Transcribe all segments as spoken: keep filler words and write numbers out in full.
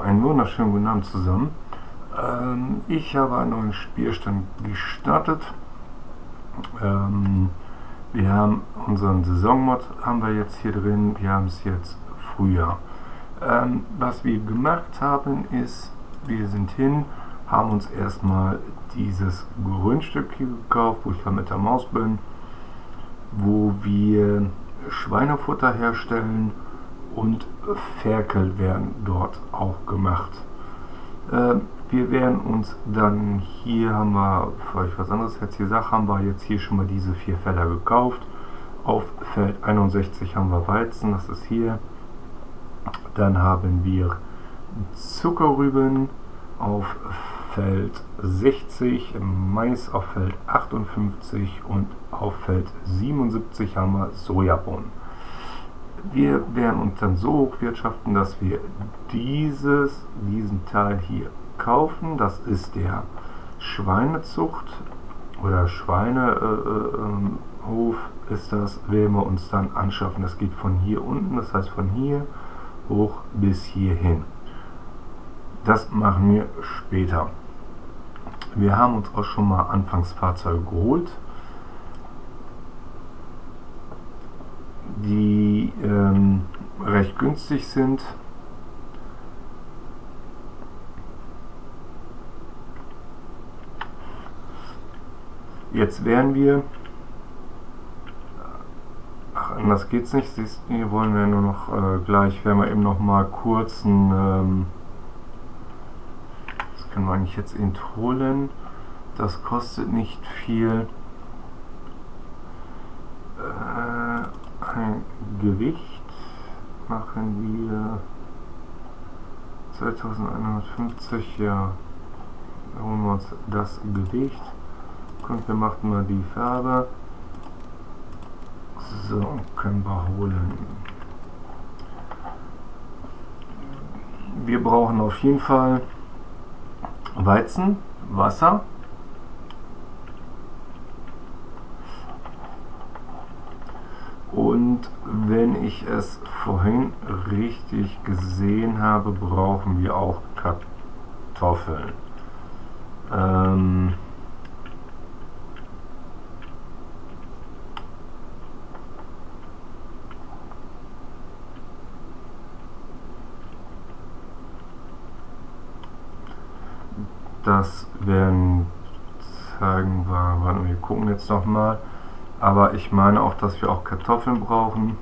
einen wunderschönen guten Abend zusammen. Ähm, ich habe einen neuen Spielstand gestartet. Ähm, wir haben unseren Saisonmod haben wir jetzt hier drin. Wir haben es jetzt Frühjahr. Ähm, was wir gemacht haben ist, wir sind hin, haben uns erstmal dieses Grundstück hier gekauft, wo ich gerade mit der Maus bin, wo wir Schweinefutter herstellen und Ferkel werden dort auch gemacht. Äh, wir werden uns dann, hier haben wir, bevor ich was anderes jetzt hier sage, haben wir jetzt hier schon mal diese vier Felder gekauft. Auf Feld einundsechzig haben wir Weizen, das ist hier. Dann haben wir Zuckerrüben auf Feld sechzig, Mais auf Feld achtundfünfzig und auf Feld siebenundsiebzig haben wir Sojabohnen. Wir werden uns dann so hochwirtschaften, dass wir dieses, diesen Teil hier kaufen. Das ist der Schweinezucht oder Schweinehof äh, ist das, werden wir uns dann anschaffen. Das geht von hier unten, das heißt von hier hoch bis hierhin. Das machen wir später. Wir haben uns auch schon mal Anfangsfahrzeuge geholt, die ähm, recht günstig sind. Jetzt werden wir, ach, anders geht's nicht, siehst, hier wollen wir nur noch äh, gleich, werden wir eben noch mal kurz ein, ähm, das können wir eigentlich jetzt eben holen, das kostet nicht viel. Äh, ein Gewicht machen wir zweitausendeinhundertfünfzig, ja, da holen wir uns das Gewicht und wir machen mal die Farbe, so können wir holen. Wir brauchen auf jeden Fall Weizen, Wasser, und wenn ich es vorhin richtig gesehen habe, brauchen wir auch Kartoffeln. Ähm das werden zeigen wir, warte, wir gucken jetzt noch mal. Aber ich meine auch, dass wir auch Kartoffeln brauchen.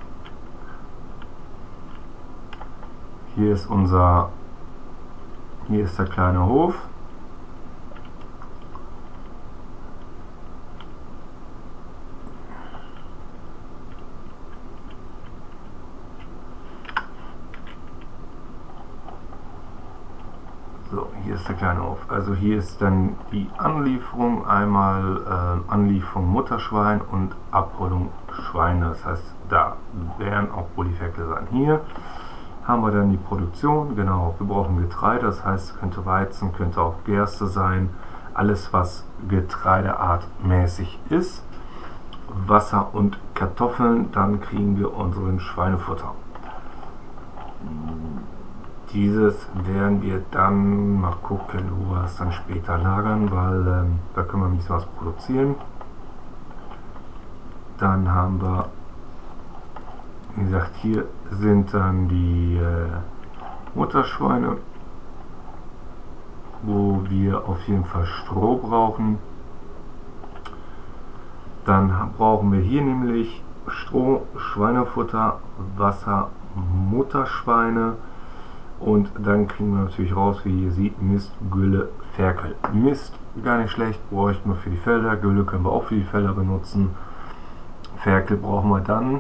Hier ist unser, hier ist der kleine Hof. So, hier ist der kleine Hof. Also hier ist dann die Anlieferung, einmal äh, Anlieferung Mutterschwein und Abholung Schweine. Das heißt, da werden auch Polyferkel sein. Hier haben wir dann die Produktion. Genau, wir brauchen Getreide, das heißt, könnte Weizen, könnte auch Gerste sein. Alles, was getreideartmäßig ist. Wasser und Kartoffeln, dann kriegen wir unseren Schweinefutter. Dieses werden wir dann mal gucken, wo wir es dann später lagern, weil ähm, da können wir ein bisschen was produzieren. Dann haben wir, wie gesagt, hier sind dann die äh, Mutterschweine, wo wir auf jeden Fall Stroh brauchen. Dann brauchen wir hier nämlich Stroh, Schweinefutter, Wasser, Mutterschweine. Und dann kriegen wir natürlich raus, wie ihr seht, Mist, Gülle, Ferkel. Mist, gar nicht schlecht, bräuchten wir für die Felder. Gülle können wir auch für die Felder benutzen. Ferkel brauchen wir dann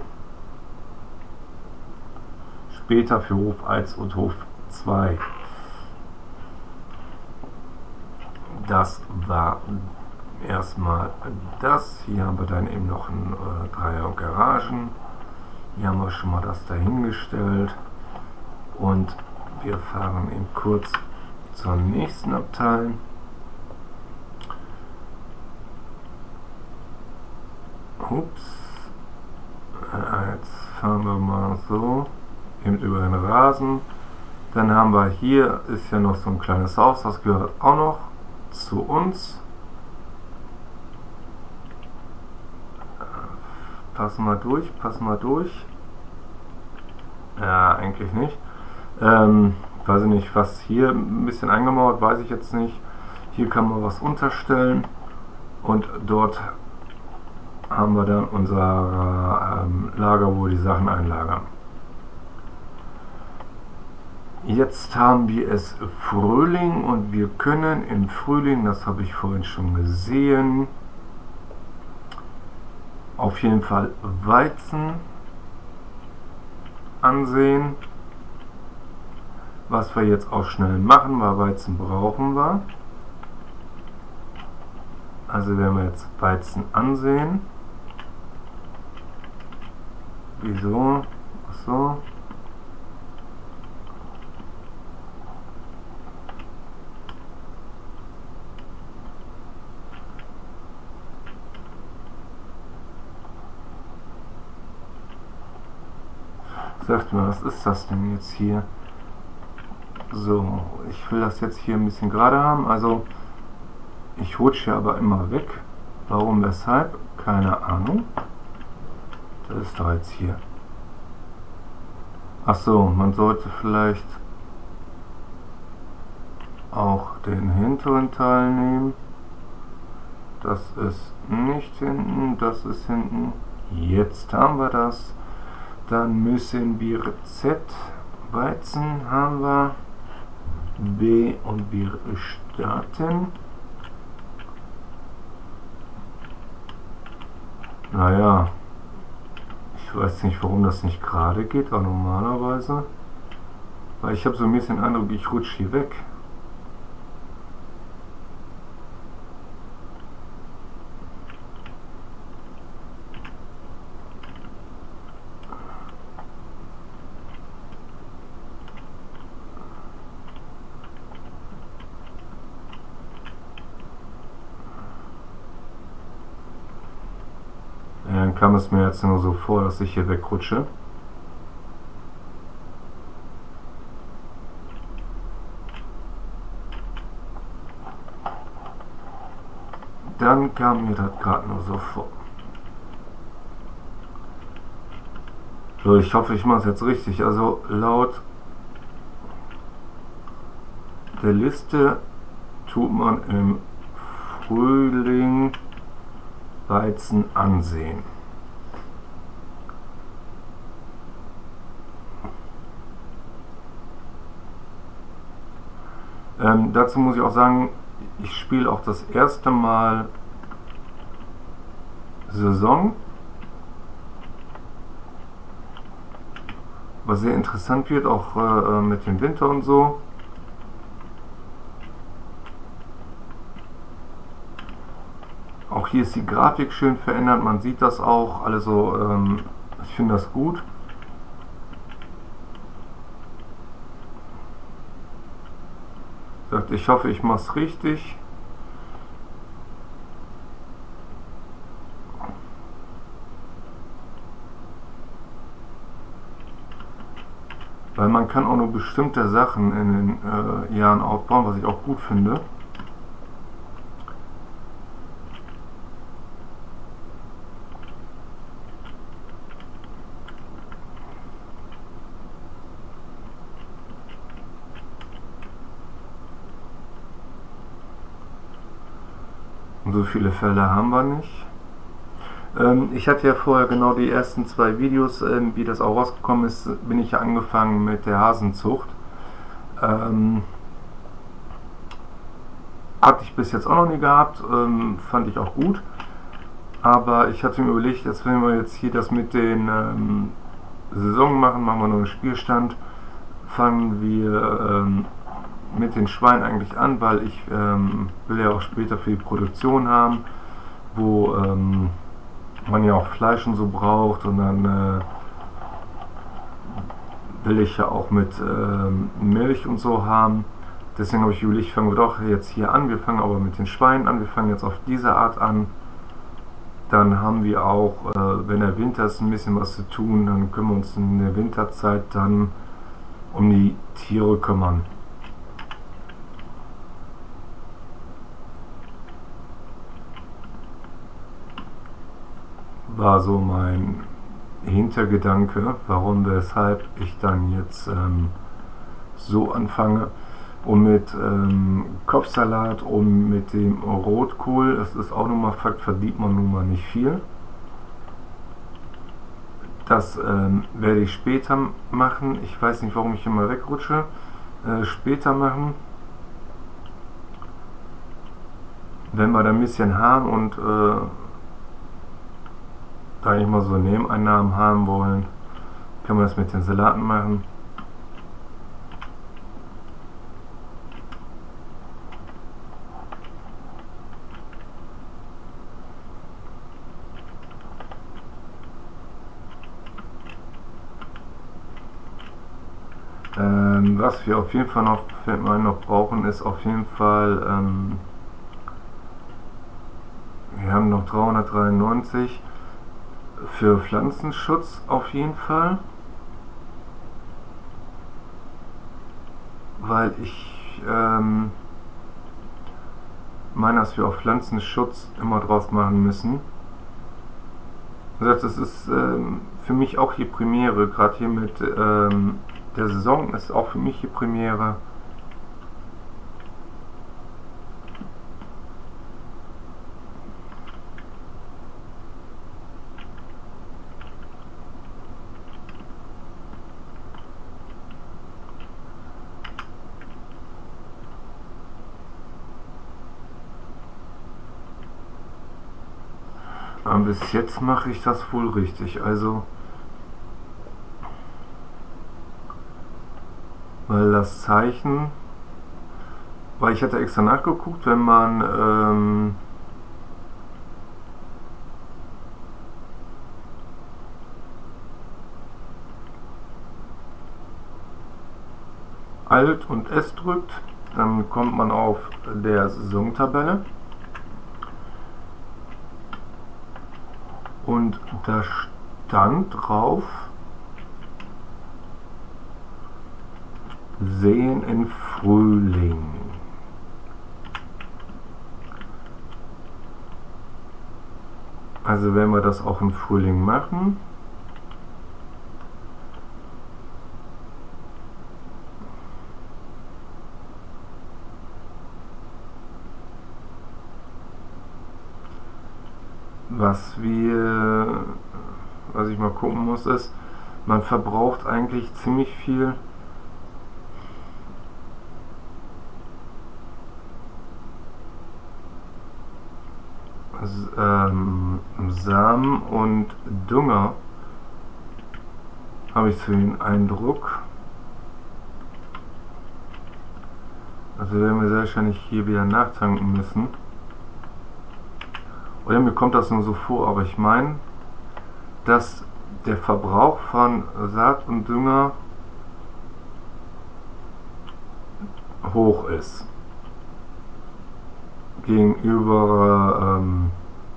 später für Hof eins und Hof zwei. Das war erstmal das. Hier haben wir dann eben noch ein äh, Dreier Garagen. Hier haben wir schon mal das dahingestellt. Und wir fahren eben kurz zur nächsten Abteil. Ups. Jetzt fahren wir mal so eben über den Rasen. Dann haben wir hier, ist ja noch so ein kleines Haus, das gehört auch noch zu uns. Passen wir durch, passen wir durch. Ja, eigentlich nicht. Ähm, weiß ich nicht, was hier ein bisschen eingemauert, weiß ich jetzt nicht. Hier kann man was unterstellen und dort haben wir dann unser ähm, Lager, wo wir die Sachen einlagern. Jetzt haben wir es Frühling und wir können im Frühling, das habe ich vorhin schon gesehen, auf jeden Fall Weizen ansehen. Was wir jetzt auch schnell machen, weil Weizen brauchen wir. Also werden wir jetzt Weizen ansehen. Wieso? Achso. Sagt mir, was ist das denn jetzt hier? So, ich will das jetzt hier ein bisschen gerade haben. Also, ich rutsche aber immer weg. Warum, weshalb? Keine Ahnung. Das ist doch jetzt hier. Achso, man sollte vielleicht auch den hinteren Teil nehmen. Das ist nicht hinten, das ist hinten. Jetzt haben wir das. Dann müssen wir Z, Weizen haben wir, B und wir starten. Naja, ich weiß nicht, warum das nicht gerade geht, aber normalerweise. Weil ich habe so ein bisschen den Eindruck, ich rutsche hier weg. Dann kam es mir jetzt nur so vor, dass ich hier wegrutsche. Dann kam mir das gerade nur so vor. So, ich hoffe, ich mache es jetzt richtig. Also laut der Liste tut man im Frühling Weizen ansehen. Ähm, dazu muss ich auch sagen, ich spiele auch das erste Mal Saison, was sehr interessant wird, auch äh, mit dem Winter und so. Auch hier ist die Grafik schön verändert, man sieht das auch, also ähm, ich finde das gut. Ich hoffe, ich mache es richtig. Weil man kann auch nur bestimmte Sachen in den äh, Jahren aufbauen, was ich auch gut finde. So viele Felder haben wir nicht. Ähm, ich hatte ja vorher genau die ersten zwei Videos, ähm, wie das auch rausgekommen ist, bin ich ja angefangen mit der Hasenzucht. Ähm, hatte ich bis jetzt auch noch nie gehabt, ähm, fand ich auch gut. Aber ich hatte mir überlegt, jetzt wenn wir jetzt hier das mit den ähm, Saison machen, machen wir noch einen Spielstand, fangen wir ähm, mit den Schweinen eigentlich an, weil ich ähm, will ja auch später für die Produktion haben, wo ähm, man ja auch Fleisch und so braucht, und dann äh, will ich ja auch mit ähm, Milch und so haben. Deswegen habe ich überlegt, fangen wir doch jetzt hier an, wir fangen aber mit den Schweinen an, wir fangen jetzt auf diese Art an. Dann haben wir auch, äh, wenn der Winter ist, ein bisschen was zu tun, dann können wir uns in der Winterzeit dann um die Tiere kümmern. War so mein Hintergedanke, warum, weshalb ich dann jetzt ähm, so anfange. Und mit ähm, Kopfsalat und mit dem Rotkohl, das ist auch nochmal Fakt, verdient man nun mal nicht viel. Das ähm, werde ich später machen. Ich weiß nicht, warum ich immer wegrutsche. Äh, später machen. Wenn wir da ein bisschen haben und äh, da ich mal so Nebeneinnahmen haben wollen, können wir das mit den Salaten machen. Ähm, was wir auf jeden Fall noch, fällt mir ein, noch brauchen, ist auf jeden Fall, ähm, wir haben noch dreihundertdreiundneunzig für Pflanzenschutz auf jeden Fall, weil ich ähm, meine, dass wir auf Pflanzenschutz immer drauf machen müssen. Das ist ähm, für mich auch die Premiere, gerade hier mit ähm, der Saison ist auch für mich die Premiere. Aber bis jetzt mache ich das wohl richtig, also weil das Zeichen, weil ich hatte extra nachgeguckt, wenn man ähm, Alt und S drückt, dann kommt man auf der Saisontabelle und da stand drauf Sehen im Frühling. Also wenn wir das auch im Frühling machen, was wir, was ich mal gucken muss, ist, man verbraucht eigentlich ziemlich viel ähm, Samen und Dünger, habe ich so den Eindruck. Also werden wir sehr wahrscheinlich hier wieder nachtanken müssen. Oder mir kommt das nur so vor, aber ich meine, dass der Verbrauch von Saat und Dünger hoch ist gegenüber ähm,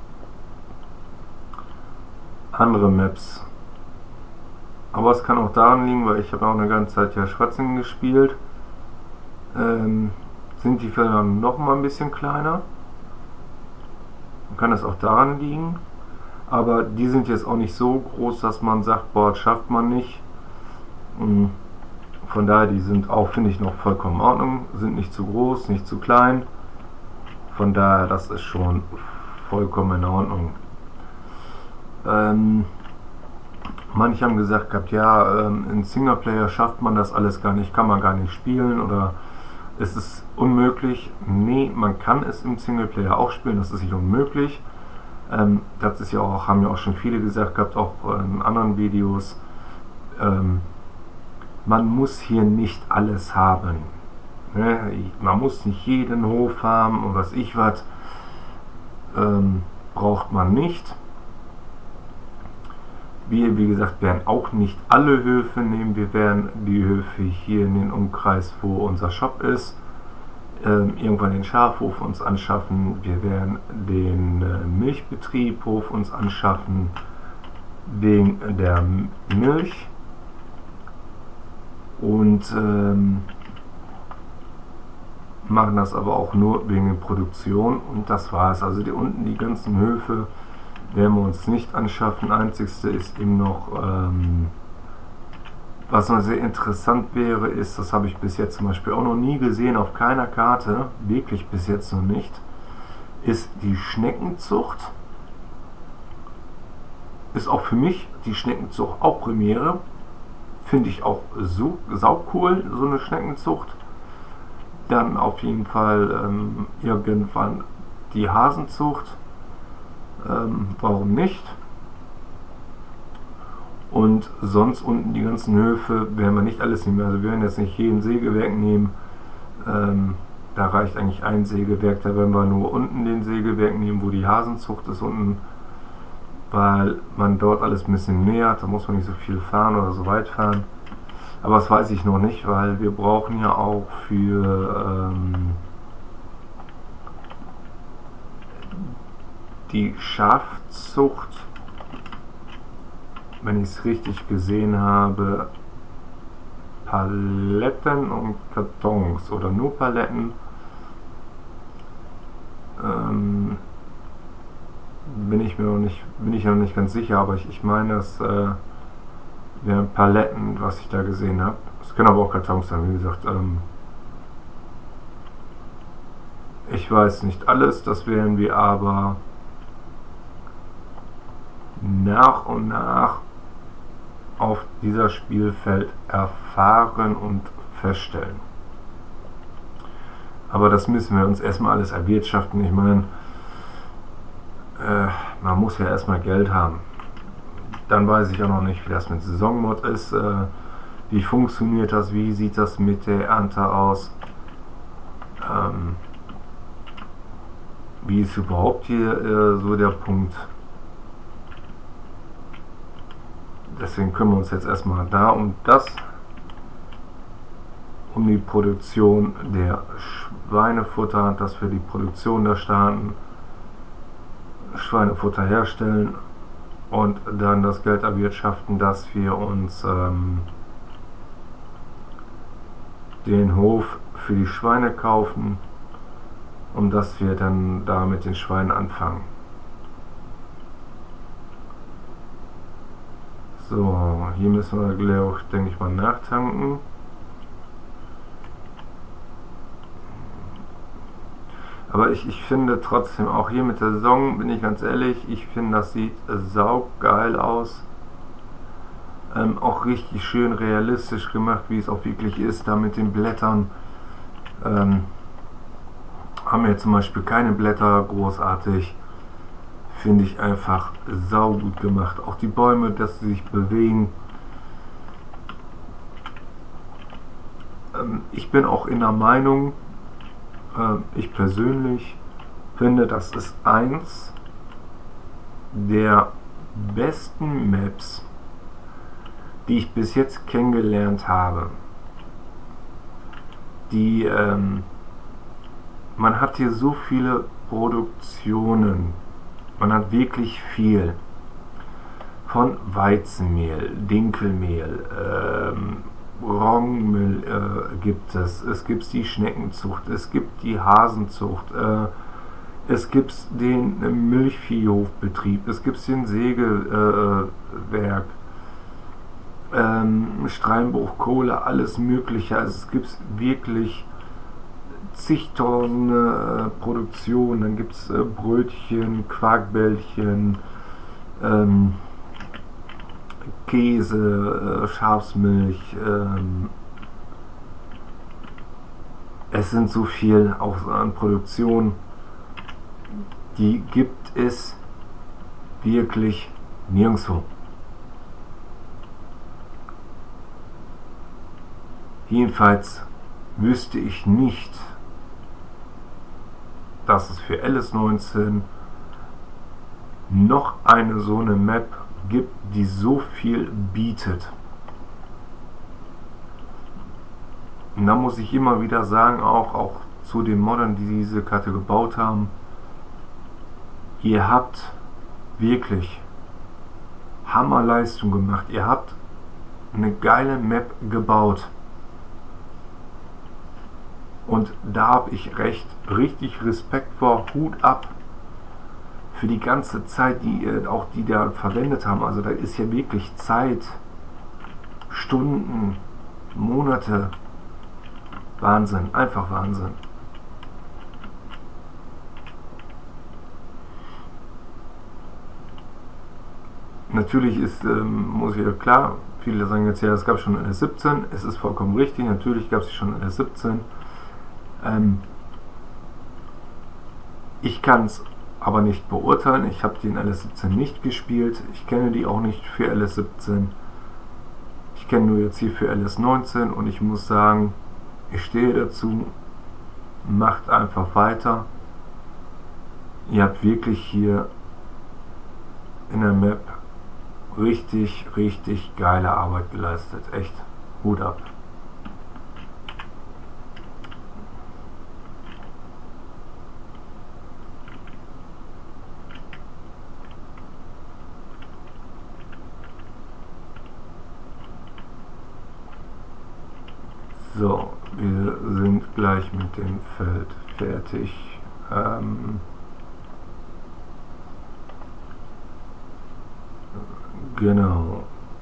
anderen Maps. Aber es kann auch daran liegen, weil ich habe auch eine ganze Zeit ja Schwarzingen gespielt. Ähm, sind die Felder noch mal ein bisschen kleiner. Kann das auch daran liegen. Aber die sind jetzt auch nicht so groß, dass man sagt, boah, das schafft man nicht. Von daher, die sind auch, finde ich, noch vollkommen in Ordnung. Sind nicht zu groß, nicht zu klein. Von daher, das ist schon vollkommen in Ordnung. Ähm, manche haben gesagt gehabt, ja, ähm, in Singleplayer schafft man das alles gar nicht, kann man gar nicht spielen oder ist es unmöglich. Nee, man kann es im Singleplayer auch spielen, das ist nicht unmöglich. Ähm, das ist ja auch, haben ja auch schon viele gesagt gehabt, auch in anderen Videos. Ähm, man muss hier nicht alles haben. Ne? Man muss nicht jeden Hof haben und was ich was. Ähm, braucht man nicht. Wir, wie gesagt, werden auch nicht alle Höfe nehmen. Wir werden die Höfe hier in den Umkreis, wo unser Shop ist, ähm, irgendwann den Schafhof uns anschaffen. Wir werden den äh, Milchbetriebhof uns anschaffen, wegen der Milch. und ähm, machen das aber auch nur wegen der Produktion, und das war es. Also die unten die ganzen Höfe werden wir uns nicht anschaffen. Einzigste ist eben noch, ähm, was noch sehr interessant wäre, ist, das habe ich bis jetzt zum Beispiel auch noch nie gesehen auf keiner Karte, wirklich bis jetzt noch nicht, ist die Schneckenzucht. Ist auch für mich die Schneckenzucht auch Premiere. Finde ich auch so saucool, so eine Schneckenzucht. Dann auf jeden Fall ähm, irgendwann die Hasenzucht. Ähm, warum nicht? Und sonst unten die ganzen Höfe werden wir nicht alles nehmen. Also wir werden jetzt nicht jeden Sägewerk nehmen. Ähm, da reicht eigentlich ein Sägewerk. Da werden wir nur unten den Sägewerk nehmen, wo die Hasenzucht ist unten, weil man dort alles ein bisschen näher hat. Da muss man nicht so viel fahren oder so weit fahren. Aber das weiß ich noch nicht, weil wir brauchen ja auch für ähm, die Schafzucht, wenn ich es richtig gesehen habe, Paletten und Kartons oder nur Paletten. Ähm, bin ich mir noch nicht, bin ich noch nicht ganz sicher, aber ich, ich meine, es äh, wären Paletten, was ich da gesehen habe. Es können aber auch Kartons sein, wie gesagt. Ähm, ich weiß nicht alles, das werden wir aber nach und nach auf dieser Spielfeld erfahren und feststellen. Aber das müssen wir uns erstmal alles erwirtschaften. Ich meine, äh, man muss ja erstmal Geld haben. Dann weiß ich auch noch nicht, wie das mit Saisonmod ist. Äh, wie funktioniert das? Wie sieht das mit der Ernte aus? Ähm, wie ist überhaupt hier äh, so der Punkt? Deswegen kümmern wir uns jetzt erstmal da um das, um die Produktion der Schweinefutter, dass wir die Produktion da starten, Schweinefutter herstellen und dann das Geld erwirtschaften, dass wir uns ähm, den Hof für die Schweine kaufen, und dass wir dann da mit den Schweinen anfangen. So, hier müssen wir auch, denke ich mal, nachtanken. Aber ich, ich finde trotzdem, auch hier mit der Saison, bin ich ganz ehrlich, ich finde, das sieht saugeil aus. Ähm, auch richtig schön realistisch gemacht, wie es auch wirklich ist, da mit den Blättern. Ähm, haben wir zum Beispiel keine Blätter, großartig. Finde ich einfach saugut gemacht. Auch die Bäume, dass sie sich bewegen. Ähm, ich bin auch in der Meinung, äh, ich persönlich finde, das ist eins der besten Maps, die ich bis jetzt kennengelernt habe. Die, ähm, man hat hier so viele Produktionen. Man hat wirklich viel. Von Weizenmehl, Dinkelmehl, ähm, Roggenmehl äh, gibt es. Es gibt die Schneckenzucht, es gibt die Hasenzucht, äh, es gibt den äh, Milchviehhofbetrieb, es gibt den Sägewerk, äh, ähm, Steinbruch, Kohle, alles Mögliche. Also es gibt wirklich zigtausende äh, Produktionen. Dann gibt es äh, Brötchen, Quarkbällchen, ähm, Käse, äh, Schafsmilch. Ähm, es sind so viel auch an Produktion. Die gibt es wirklich nirgendwo. Jedenfalls wüsste ich nicht, dass es für L S neunzehn noch eine so eine Map gibt, die so viel bietet. Und da muss ich immer wieder sagen, auch, auch zu den Moddern, die diese Karte gebaut haben, ihr habt wirklich Hammerleistung gemacht. Ihr habt eine geile Map gebaut. Und da habe ich recht, richtig Respekt vor, Hut ab für die ganze Zeit, die äh, auch die da verwendet haben. Also da ist ja wirklich Zeit, Stunden, Monate, Wahnsinn, einfach Wahnsinn. Natürlich ist, ähm, muss ich ja klar, viele sagen jetzt ja, es gab schon L S siebzehn, es ist vollkommen richtig, natürlich gab es schon L S siebzehn. Ähm, ich kann es aber nicht beurteilen, ich habe den L S siebzehn nicht gespielt, ich kenne die auch nicht für L S siebzehn. Ich kenne nur jetzt hier für L S neunzehn und ich muss sagen, ich stehe dazu, macht einfach weiter. Ihr habt wirklich hier in der Map richtig, richtig geile Arbeit geleistet. Echt, Hut ab. So, wir sind gleich mit dem Feld fertig. Ähm, genau.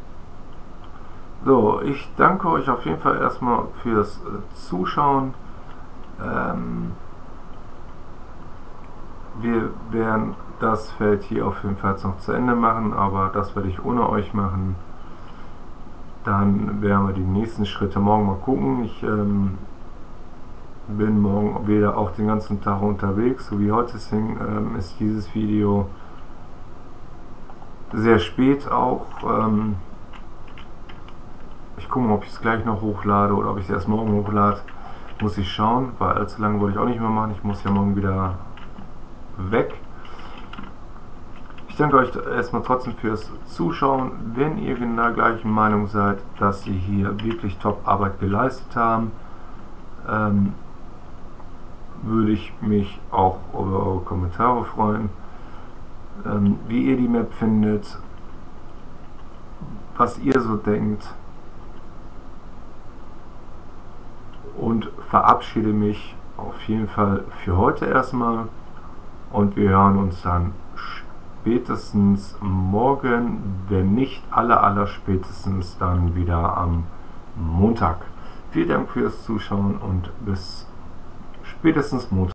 So, ich danke euch auf jeden Fall erstmal fürs äh, Zuschauen. Ähm, wir werden das Feld hier auf jeden Fall noch zu Ende machen, aber das werde ich ohne euch machen. Dann werden wir die nächsten Schritte morgen mal gucken. Ich ähm, bin morgen wieder auch den ganzen Tag unterwegs, so wie heute. Deswegen ähm, ist dieses Video sehr spät auch. Ähm, ich gucke mal, ob ich es gleich noch hochlade oder ob ich es erst morgen hochlade. Muss ich schauen, weil allzu lange wollte ich auch nicht mehr machen. Ich muss ja morgen wieder weg. Ich danke euch erstmal trotzdem fürs Zuschauen. Wenn ihr genau der gleichen Meinung seid, dass sie hier wirklich Top-Arbeit geleistet haben, ähm, würde ich mich auch über eure Kommentare freuen, ähm, wie ihr die Map findet, was ihr so denkt, und verabschiede mich auf jeden Fall für heute erstmal und wir hören uns dann spätestens morgen, wenn nicht aller aller spätestens dann wieder am Montag. Vielen Dank fürs Zuschauen und bis spätestens Montag.